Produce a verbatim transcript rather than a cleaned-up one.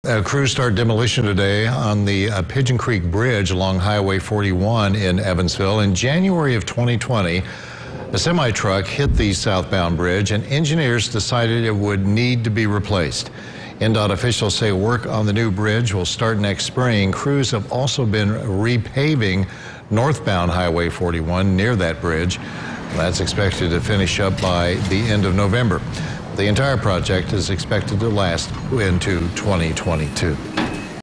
Uh, crews start demolition today on the uh, Pigeon Creek Bridge along Highway forty-one in Evansville. In January of twenty twenty, a semi-truck hit the southbound bridge and engineers decided it would need to be replaced. N DOT officials say work on the new bridge will start next spring. Crews have also been repaving northbound Highway forty-one near that bridge. That's expected to finish up by the end of November. The entire project is expected to last into twenty twenty-two.